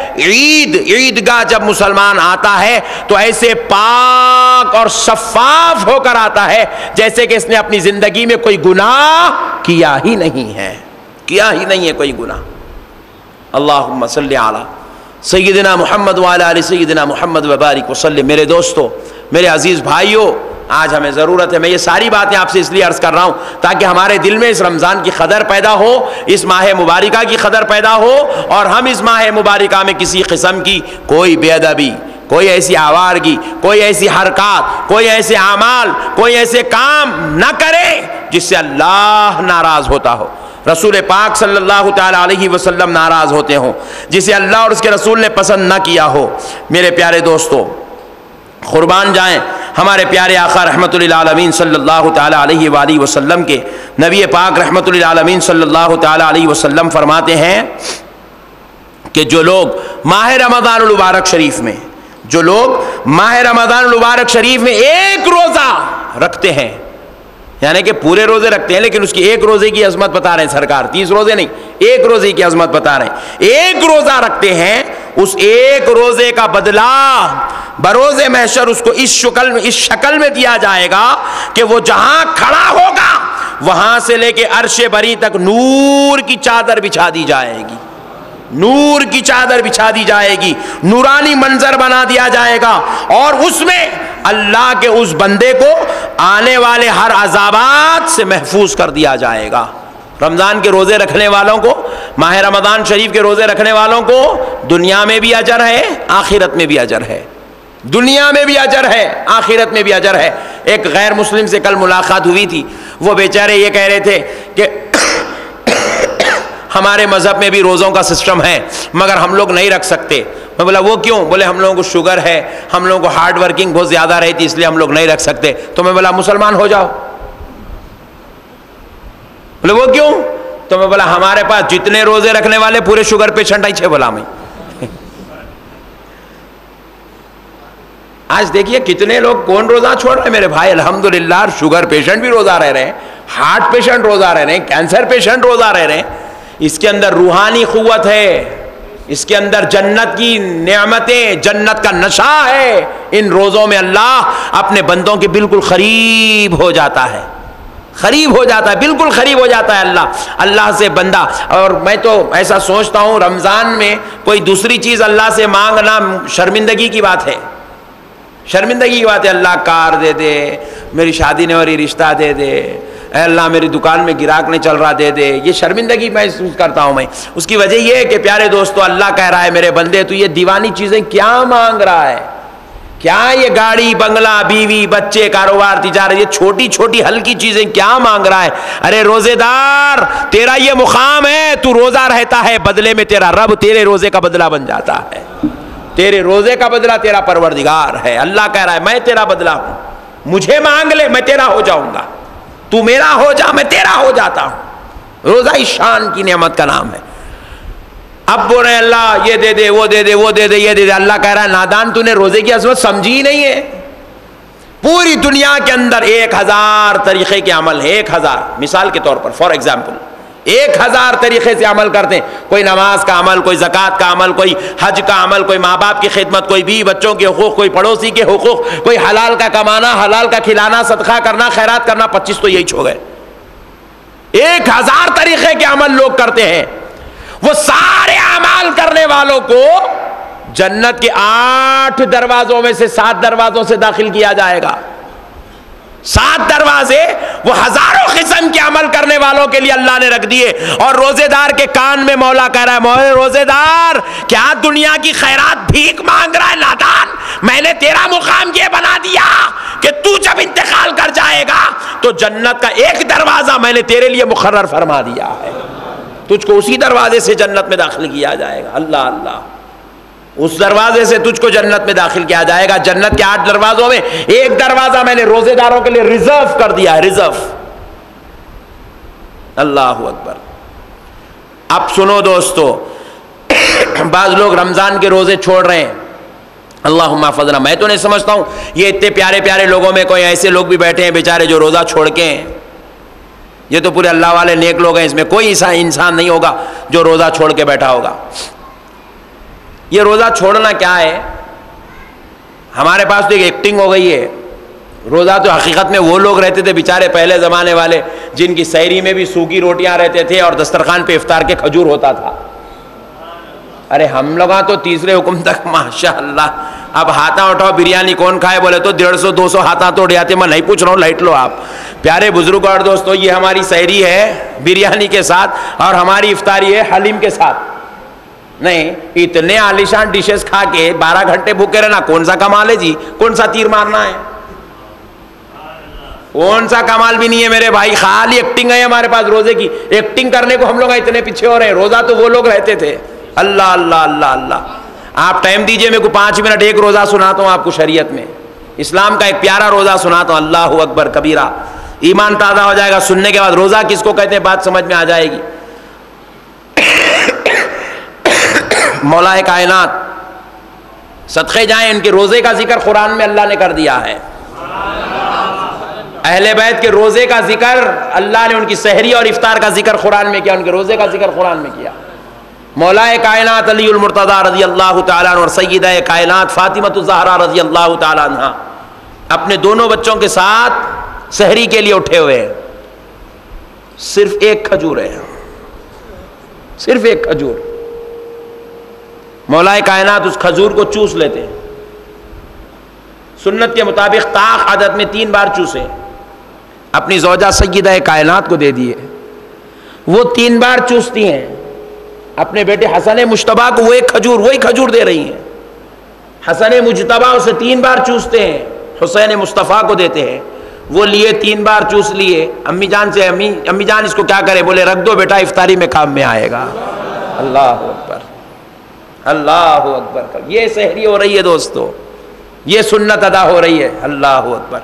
عیدگاہ جب مسلمان آتا ہے تو ایسے پاک اور شفاف ہو کر آتا ہے جیسے کہ اس نے اپنی زندگی میں کوئی گناہ کیا ہی نہیں ہے، کیا ہی نہیں ہے کوئی گناہ۔ اللہم صلی علی سیدنا محمد وعلی آل سیدنا محمد وبارک وسلم۔ میرے دوستو، میرے عزیز بھائیو، آج ہمیں ضرورت ہے، میں یہ ساری باتیں آپ سے اس لیے عرض کر رہا ہوں تاکہ ہمارے دل میں اس رمضان کی قدر پیدا ہو، اس ماہ مبارکہ کی قدر پیدا ہو، اور ہم اس ماہ مبارکہ میں کسی قسم کی کوئی بے ادبی، کوئی ایسی آوارگی، کوئی ایسی حرکات، کوئی ایسے اعمال، کوئی ایسے کام نہ کریں جس سے اللہ ناراض ہوتا ہو، رسول پاک صلی اللہ تعالی علیہ وسلم ناراض ہوتے ہوں، جسے اللہ اور اس کے رسول نے پسند نہ کیا ہو۔ میرے پیارے دوستو، قربان جائیں ہمارے پیارے آقا رحمت للعالمین صلی اللہ تعالی علیہ وآلہ وسلم کے، نبی پاک رحمت للعالمین صلی اللہ تعالی علیہ وسلم فرماتے ہیں کہ جو لوگ ماہ رمضان المبارک شریف میں، جو لوگ ماہ رمضان المبارک شریف میں ایک روزہ رکھتے ہیں، یعنی کہ پورے روزے رکھتے ہیں لیکن اس کی ایک روزے کی عظمت بتا رہے ہیں سرکار، 30 روزے نہیں، ایک روزے کی عظمت بتا رہے ہیں، ایک روزہ رکھتے ہیں، اس ایک روزے کا بدلہ بروز محشر اس کو اس شکل میں دیا جائے گا کہ وہ جہاں کھڑا ہوگا وہاں سے لے کے عرش بری تک نور کی چادر بچھا دی جائے گی، نور کی چادر بچھا دی جائے گی، نورانی منظر بنا دیا جائے گا، اور اس میں اللہ کے اس بندے کو آنے والے ہر عذابات سے محفوظ کر دیا جائے گا۔ رمضان کے روزے رکھنے والوں کو، ماہ رمضان شریف کے روزے رکھنے والوں کو دنیا میں بھی اجر ہے، آخرت میں بھی اجر ہے، دنیا میں بھی اجر ہے، آخرت میں بھی اجر ہے۔ ایک غیر مسلم سے کل ملاقات ہوئی تھی، وہ بیچارے یہ کہہ رہے تھے کہ ہمارے مذہب میں بھی روزوں کا سسٹم ہے مگر ہم لوگ نہیں رکھ سکتے۔ میں بولا وہ کیوں؟ بولے ہم لوگوں کو شوگر ہے، ہم لوگوں کو ہارڈ ورکنگ بہت زیادہ رہتی اس لیے ہم لوگ نہیں رکھ سکتے۔ تو میں بولا مسلمان ہو جاؤ۔ بولے وہ کیوں؟ تو میں بولا ہمارے پاس جتنے روزے رکھنے والے پورے شوگر پیشنٹ آئی چھے بولا میں۔ آج دیکھیے کتنے لوگ کون روزہ چھوڑ رہے ہیں میرے بھائی، الحمدللہ شوگر پیشنٹ بھی روزہ رہ رہے ہیں، ہارٹ پیشنٹ روزہ رہ رہے ہیں، کینسر پیشنٹ روزہ رہ رہے ہیں۔ اس کے اندر روحانی قوت ہے، اس کے اندر جنت کی نعمتیں، جنت کا نشہ ہے۔ ان روزوں میں اللہ اپنے بندوں کے بالکل قریب ہو جاتا ہے، قریب ہو جاتا ہے، بالکل قریب ہو جاتا ہے اللہ سے بندہ۔ اور میں تو ایسا سوچتا ہوں رمضان میں کوئی دوسری چیز اللہ سے مانگنا شرمندگی کی بات ہے، شرمندگی کی بات ہے۔ اللہ کار دے دے، میری شادی نہیں ہو رہی رشتہ دے دے، اے اللہ میری دکان میں گراہک نہیں چل رہا دے دے، یہ شرمندگی محسوس کرتا ہوں میں۔ اس کی وجہ یہ ہے کہ پیارے دوستو اللہ کہہ رہا ہے میرے بندے تو یہ دیوانی چیزیں کیا مانگ رہا ہے، کیا یہ گاڑی بنگلہ بیوی بچے کاروبار تجارت یہ چھوٹی چھوٹی ہلکی چیزیں کیا مانگ رہا ہے؟ ارے روزے دار تیرا یہ مقام ہے، تو روزہ رہتا ہے، بدلے میں تیرا رب تیرے روزے کا بدلہ بن جاتا ہے، تیرے روزے کا بدلہ تیرا پروردگار ہے۔ اللہ کہہ رہا ہے میں تیرا بدلہ ہوں، مجھے مانگ لے میں تیرا ہو جاؤں گا، تو میرا ہو جا میں تیرا ہو جاتا ہوں۔ روزہ شان کی نعمت کا نام ہے۔ اب بول رہے ہیں اللہ یہ دے دے وہ دے دے وہ دے دے یہ دے دے. اللہ کہہ رہا ہے نادان تو نے روزے کی عظمت سمجھی ہی نہیں ہے. پوری دنیا کے اندر 1000 طریقے کے عمل ہیں. 1000 مثال کے طور پر فار ایگزامپل 1000 طریقے سے عمل کرتے ہیں. کوئی نماز کا عمل, کوئی زکوٰۃ کا عمل, کوئی حج کا عمل, کوئی ماں باپ کی خدمت, کوئی بیوی بچوں کے حقوق, کوئی پڑوسی کے حقوق, کوئی حلال کا کمانا, حلال کا کھلانا, صدقہ کرنا, خیرات کرنا. 25 تو یہی چھو گئے. 1000 طریقے کے عمل لوگ کرتے ہیں. وہ سارے اعمال کرنے والوں کو جنت کے 8 دروازوں میں سے 7 دروازوں سے داخل کیا جائے گا. 7 دروازے وہ ہزاروں قسم کے عمل کرنے والوں کے لیے اللہ نے رکھ دیے. اور روزے دار کے کان میں مولا کہہ رہا ہے مولا روزے دار کیا دنیا کی خیرات بھیک مانگ رہا ہے نادان؟ میں نے تیرا مقام یہ بنا دیا کہ تو جب انتقال کر جائے گا تو جنت کا 1 دروازہ میں نے تیرے لیے مقرر فرما دیا ہے. تجھ کو اسی دروازے سے جنت میں داخل کیا جائے گا. اللہ اللہ, اس دروازے سے تجھ کو جنت میں داخل کیا جائے گا. جنت کے 8 دروازوں میں 1 دروازہ میں نے روزے داروں کے لیے ریزرو کر دیا ہے. ریزرو. اللہ اکبر. اب سنو دوستو, بعض لوگ رمضان کے روزے چھوڑ رہے ہیں. اللہم احفظنا. میں تو نہیں سمجھتا ہوں یہ اتنے پیارے پیارے لوگوں میں کوئی ایسے لوگ بھی بیٹھے ہیں بیچارے جو روزہ چھوڑ کے ہیں. یہ تو پورے اللہ والے نیک لوگ ہیں. اس میں کوئی ایسا انسان نہیں ہوگا جو روزہ چھوڑ کے بیٹھا ہوگا. یہ روزہ چھوڑنا کیا ہے؟ ہمارے پاس تو ایک ایکٹنگ ہو گئی ہے. روزہ تو حقیقت میں وہ لوگ رہتے تھے بیچارے پہلے زمانے والے جن کی سحری میں بھی سوکھی روٹیاں رہتے تھے اور دسترخوان پہ افطار کے کھجور ہوتا تھا. ارے ہم لوگ تو تیسرے حکم تک ماشاءاللہ. اب ہاتھاں اٹھاؤ بریانی کون کھائے بولے تو 150-200 ہاتھاں توڑ جاتے. میں نہیں پوچھ رہا ہوں, لائٹ لو آپ. پیارے بزرگ اور دوستو, یہ ہماری سحری ہے بریانی کے ساتھ اور ہماری افطاری ہے حلیم کے ساتھ. نہیں اتنے عالیشان ڈشز کھا کے 12 گھنٹے بھوکے رہنا کون سا کمال ہے جی؟ کون سا تیر مارنا ہے؟ کون سا کمال بھی نہیں ہے میرے بھائی. خالی ایکٹنگ ہے ہمارے پاس روزے کی. ایکٹنگ کرنے کو ہم لوگ اتنے پیچھے ہو رہے ہیں. روزہ تو وہ لوگ رہتے تھے. اللہ اللہ اللہ اللہ. آپ ٹائم دیجئے میں کو 5 منٹ ایک روزہ سناتا ہوں آپ کو شریعت میں. اسلام کا ایک پیارا روزہ سناتا ہوں. اللہ اکبر کبیرہ. ایمان تازہ ہو جائے گا سننے کے بعد. روزہ کس کو کہتے ہیں بات سمجھ میں آ جائے گی. مولا کائنات صدقے جائیں ان کے روزے کا ذکر قرآن میں اللہ نے کر دیا ہے. اہل بیت کے روزے کا ذکر اللہ نے, ان کی سحری اور افطار کا ذکر قرآن میں کیا, ان کے روزے کا ذکر قرآن میں کیا. مولا کائنات علی المرتضیٰ رضی اللہ تعالیٰ عنہ اور سیدہ کائنات فاطمۃ الزہرا رضی اللہ تعالیٰ عنہ اپنے دونوں بچوں کے ساتھ سحری کے لیے اٹھے ہوئے ہیں. صرف 1 کھجور ہے, صرف 1 کھجور. مولا کائنات اس کھجور کو چوس لیتے ہیں. سنت کے مطابق طاق عدد میں 3 بار چوسے, اپنی زوجہ سیدہ کائنات کو دے دیے. وہ 3 بار چوستی ہیں. اپنے بیٹے حسن مجتبیٰ کو وہ 1 کھجور وہی کھجور دے رہی ہیں. حسن مجتبیٰ اسے 3 بار چوستے ہیں, حسین مصطفیٰ کو دیتے ہیں. وہ لیے 3 بار چوس لیے. امی جان سے امی جان اس کو کیا کرے؟ بولے رکھ دو بیٹا افطاری میں کام میں آئے گا. اللہ اکبر اللہ اکبر. یہ سحری ہو رہی ہے دوستو, یہ سنت ادا ہو رہی ہے. اللہ اکبر.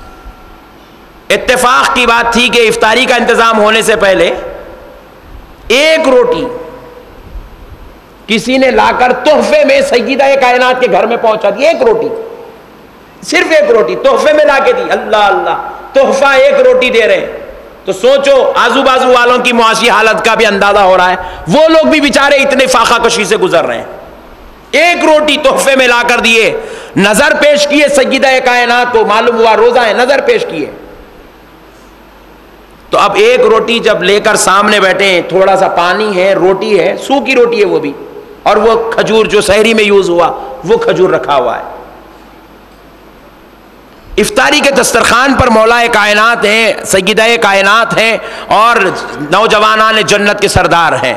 اتفاق کی بات تھی کہ افطاری کا انتظام ہونے سے پہلے 1 روٹی کسی نے لا کر تحفے میں سیدہ کائنات کے گھر میں پہنچا دی. 1 روٹی, صرف 1 روٹی تحفے میں لا کے دی. اللہ اللہ, تحفہ 1 روٹی دے رہے ہیں. تو سوچو آزو بازو والوں کی معاشی حالت کا بھی اندازہ ہو رہا ہے. وہ لوگ بھی بیچارے اتنے فاقہ کشی سے گزر رہے ہیں. 1 روٹی تحفے میں لا کر دیے. نظر پیش کیے سیدہ کائنات کو, معلوم ہوا روزہ ہے, نظر پیش کیے. تو اب 1 روٹی جب لے کر سامنے بیٹھے ہیں, تھوڑا سا پانی ہے, روٹی ہے, سوکھی روٹی ہے وہ بھی, اور وہ کھجور جو سحری میں یوز ہوا وہ کھجور رکھا ہوا ہے. افطاری کے دسترخوان پر مولا کائنات ہیں, سیدہ کائنات ہیں اور نوجوانان جنت کے سردار ہیں.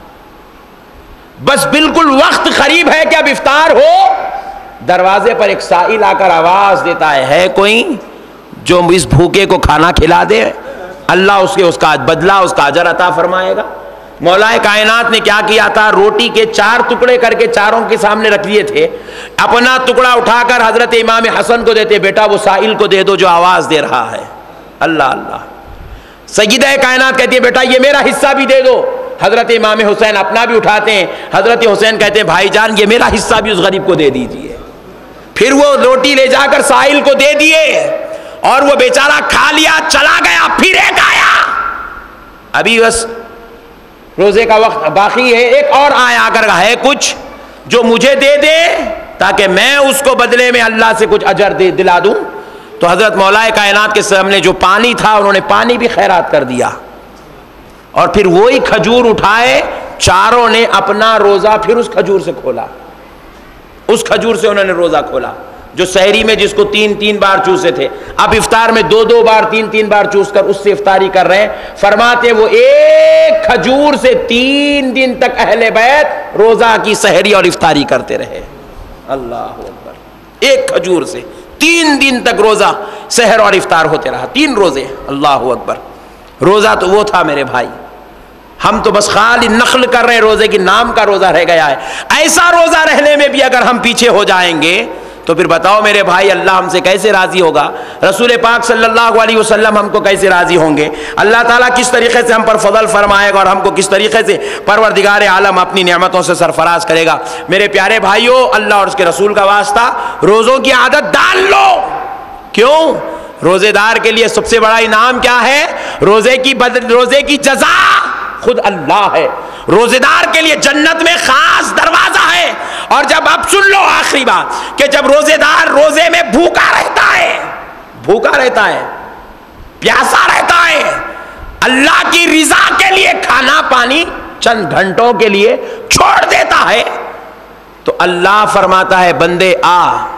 بس بالکل وقت قریب ہے کہ اب افطار ہو. دروازے پر ایک سائل آ کر آواز دیتا ہے کوئی جو اس بھوکے کو کھانا کھلا دے, اللہ اس کا بدلہ, اس کا اجر عطا فرمائے گا. مولا کائنات نے کیا کیا تھا؟ روٹی کے 4 ٹکڑے کر کے چاروں کے سامنے رکھ دیے تھے. اپنا ٹکڑا اٹھا کر حضرت امام حسن کو دیتے, بیٹا وہ سائل کو دے دو جو آواز دے رہا ہے. اللہ اللہ. سیدہ کائنات کہتی ہے بیٹا یہ میرا حصہ بھی دے دو. حضرت امام حسین اپنا بھی اٹھاتے ہیں، حضرت حسین کہتے ہیں بھائی جان یہ میرا حصہ بھی اس غریب کو دے دیجئے. پھر وہ روٹی لے جا کر ساحل کو دے دیے اور وہ بیچارہ کھا لیا، چلا گیا. پھر ایک آیا، ابھی بس روزے کا وقت باقی ہے، ایک اور آیا کر ہے کچھ جو مجھے دے دے تاکہ میں اس کو بدلے میں اللہ سے کچھ اجر دلا دوں. تو حضرت مولا کائنات کے سامنے جو پانی تھا انہوں نے پانی بھی خیرات کر دیا، اور پھر وہی کھجور اٹھائے، چاروں نے اپنا روزہ پھر اس کھجور سے کھولا. اس کھجور سے انہوں نے روزہ کھولا جو سحری میں جس کو 3 بار چوسے تھے، اب افطار میں 2 بار 3 بار چوس کر اس سے افطاری کر رہے ہیں. فرماتے وہ ایک کھجور سے 3 دن تک اہل بیت روزہ کی سحری اور افطاری کرتے رہے. اللہ اکبر. ایک کھجور سے 3 دن تک روزہ سحر اور افطار ہوتے رہا. 3 روزے. اللہ اکبر. روزہ تو وہ تھا میرے بھائی، ہم تو بس خالی نقل کر رہے ہیں، روزے کی نام کا روزہ رہ گیا ہے. ایسا روزہ رہنے میں بھی اگر ہم پیچھے ہو جائیں گے تو پھر بتاؤ میرے بھائی اللہ ہم سے کیسے راضی ہوگا؟ رسول پاک صلی اللہ علیہ وسلم ہم کو کیسے راضی ہوں گے؟ اللہ تعالیٰ کس طریقے سے ہم پر فضل فرمائے گا اور ہم کو کس طریقے سے پروردگار عالم اپنی نعمتوں سے سرفراز کرے گا؟ میرے پیارے بھائیوں، اللہ اور اس کے رسول کا واسطہ روزوں کی عادت ڈال لو. کیوں؟ روزے دار کے لیے سب سے بڑا انعام کیا ہے؟ روزے کی جزا خود اللہ ہے. روزے دار کے لیے جنت میں خاص دروازہ ہے. اور جب اب سن لو آخری بات کہ جب روزے دار روزے میں بھوکا رہتا ہے، پیاسا رہتا ہے، اللہ کی رضا کے لیے کھانا پانی چند گھنٹوں کے لیے چھوڑ دیتا ہے، تو اللہ فرماتا ہے بندے آ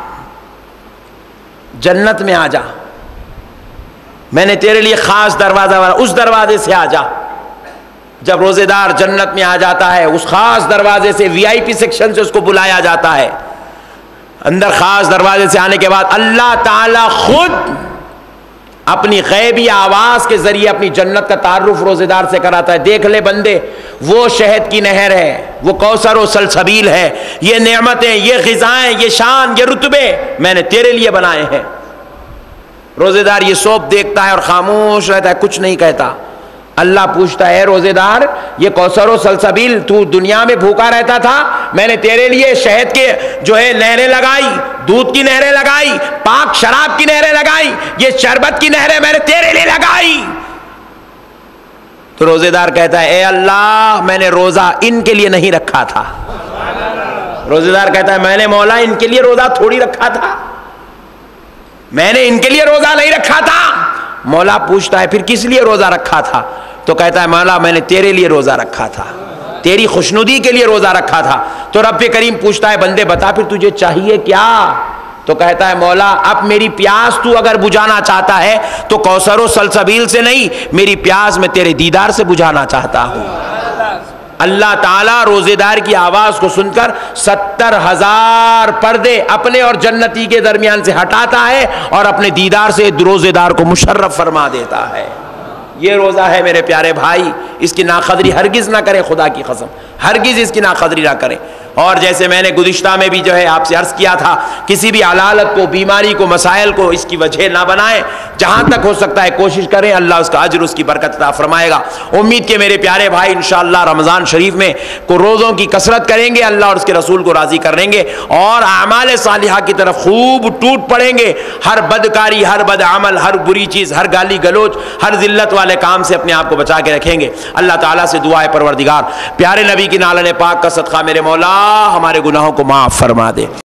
جنت میں آ جا، میں نے تیرے لیے خاص دروازہ بنا، اس دروازے سے آ جا. جب روزے دار جنت میں آ جاتا ہے اس خاص دروازے سے، وی آئی پی سیکشن سے اس کو بلایا جاتا ہے. اندر خاص دروازے سے آنے کے بعد اللہ تعالی خود اپنی غیبی آواز کے ذریعے اپنی جنت کا تعارف روزے دار سے کراتا ہے. دیکھ لے بندے، وہ شہد کی نہر ہے، وہ کوثر و سلسبیل ہے، یہ نعمتیں، یہ غذائیں، یہ شان، یہ رتبے میں نے تیرے لیے بنائے ہیں. روزے دار یہ سوپ دیکھتا ہے اور خاموش رہتا ہے، کچھ نہیں کہتا. اللہ پوچھتا ہے روزے دار یہ کوثر و سلسبیل تو دنیا میں بھوکا رہتا تھا، میں نے تیرے لیے شہد کے جو ہے نہریں لگائی، دودھ کی نہریں لگائی، پاک شراب کی نہریں لگائی، یہ شربت کی نہریں میں نے تیرے لیے لگائی. تو روزے دار کہتا ہے اے اللہ میں نے روزہ ان کے لیے نہیں رکھا تھا. روزے دار کہتا ہے میں نے مولا ان کے لیے روزہ تھوڑی رکھا تھا، میں نے ان کے لیے روزہ نہیں رکھا تھا. مولا پوچھتا ہے پھر کس لیے روزہ رکھا تھا؟ تو کہتا ہے مولا میں نے تیرے لیے روزہ رکھا تھا، تیری خوشنودی کے لیے روزہ رکھا تھا. تو رب کریم پوچھتا ہے بندے بتا پھر تجھے چاہیے کیا؟ تو کہتا ہے مولا اب میری پیاس تو اگر بجھانا چاہتا ہے تو کوثر و سلسبیل سے نہیں، میری پیاس میں تیرے دیدار سے بجھانا چاہتا ہوں. اللہ تعالیٰ روزے دار کی آواز کو سن کر 70,000 پردے اپنے اور جنتی کے درمیان سے ہٹاتا ہے اور اپنے دیدار سے روزے دار کو مشرف فرما دیتا ہے. یہ روزہ ہے میرے پیارے بھائی، اس کی ناقدری ہرگز نہ کریں، خدا کی قسم ہرگز اس کی ناقدری نہ کریں. اور جیسے میں نے گزشتہ میں بھی جو ہے آپ سے عرض کیا تھا، کسی بھی علالت کو، بیماری کو، مسائل کو اس کی وجہ نہ بنائیں. جہاں تک ہو سکتا ہے کوشش کریں، اللہ اس کا اجر، اس کی برکت عطا فرمائے گا. امید کہ میرے پیارے بھائی انشاءاللہ رمضان شریف میں کو روزوں کی کثرت کریں گے، اللہ اور اس کے رسول کو راضی کریں گے اور اعمال صالحہ کی طرف خوب ٹوٹ پڑیں گے. ہر بدکاری، ہر بد عمل، ہر بری چیز، ہر گالی گلوچ، ہر ذلت والے کام سے اپنے آپ کو بچا کے رکھیں گے. اللہ تعالیٰ سے دعا ہے پروردگار پیارے نبی کی نالن پاک کا صدقہ میرے مولا ہمارے گناہوں کو معاف فرما دے.